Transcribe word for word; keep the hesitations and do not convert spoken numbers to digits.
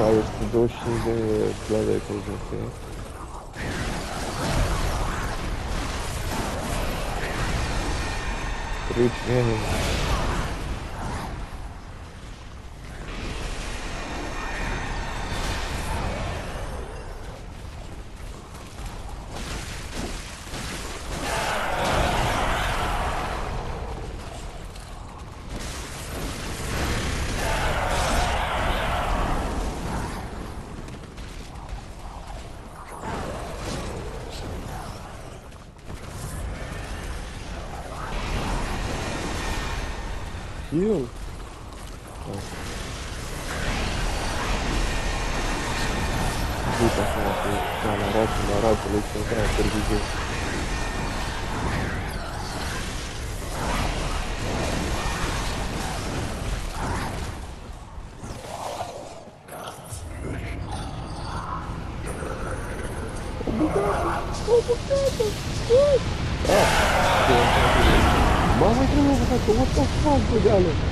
este douăzeci și cinci de plade pe jos, e? Rich enemy. Heal. Uite acum că da, la rață, la rață, le zice că a serviciu. O bucată! O bucată! Ah! Mamă, trebuie să fac, what the fuck, bădeală!